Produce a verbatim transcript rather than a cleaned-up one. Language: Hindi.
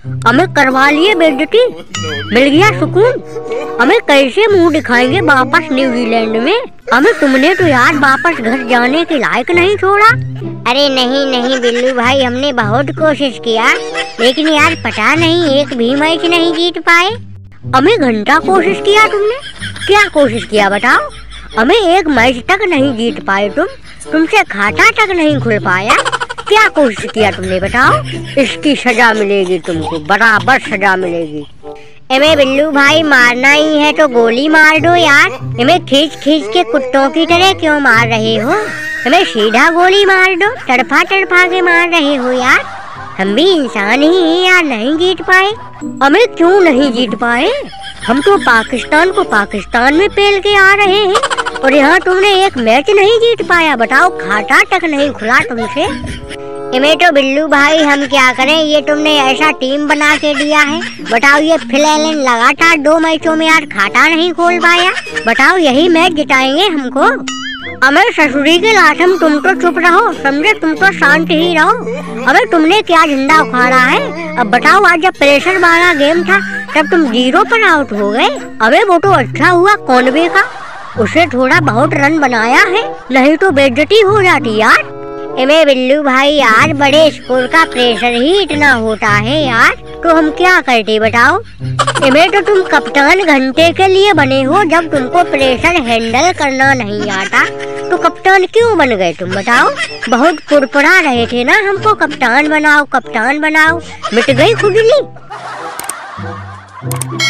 हमें करवा लिए बेइज्जती, मिल गया सुकून। हमें कैसे मुंह दिखाएंगे वापस न्यूजीलैंड में। हमें तुमने तो यार वापस घर जाने के लायक नहीं छोड़ा। अरे नहीं नहीं बिल्लू भाई, हमने बहुत कोशिश किया, लेकिन यार पता नहीं एक भी मैच नहीं जीत पाए। हमें घंटा कोशिश किया तुमने, क्या कोशिश किया बताओ। हमें एक मैच तक नहीं जीत पाए तुम, तुमसे खाता तक नहीं खुल पाया। क्या कोशिश किया तुमने बताओ। इसकी सजा मिलेगी तुमको, बराबर सजा मिलेगी। हमें बिल्लू भाई मारना ही है तो गोली मार दो यार। हमें खींच खींच के कुत्तों की तरह क्यों मार रहे हो। हमें सीधा गोली मार दो, तड़फा तड़फा के मार रहे हो यार। हम भी इंसान ही हैं यार, नहीं जीत पाए। हमें क्यों नहीं जीत पाए। हम तो पाकिस्तान को पाकिस्तान में पेल के आ रहे हैं और यहाँ तुमने एक मैच नहीं जीत पाया। बताओ, खाता तक नहीं खुला तुमसे। इमें तो बिल्लू भाई हम क्या करें, ये तुमने ऐसा टीम बना के दिया है। बताओ, ये फिलहाल लगातार दो मैचों में यार खाता नहीं खोल पाया। बताओ, यही मैच जिताएंगे हमको। हमें ससुरी के लाठम, तुम तो चुप रहो, समझे, तुम तो शांत ही रहो। हमें तुमने क्या झंडा उखाड़ा है। अब बताओ, आज जब प्रेशर वाला गेम था तब तुम जीरो पर आउट हो गए। अबे वो तो अच्छा हुआ कॉनवे का, उसे थोड़ा बहुत रन बनाया है, नहीं तो बेइज्जती हो जाती यार। इमे बिल्लू भाई यार, बड़े स्कोर का प्रेशर ही इतना होता है यार, तो हम क्या करते बताओ। इमे तो तुम कप्तान घंटे के लिए बने हो, जब तुमको प्रेशर हैंडल करना नहीं आता तो कप्तान क्यों बन गए तुम बताओ। बहुत पुरपुरा रहे थे ना हमको कप्तान बनाओ कप्तान बनाओ, मिट गई खुजली।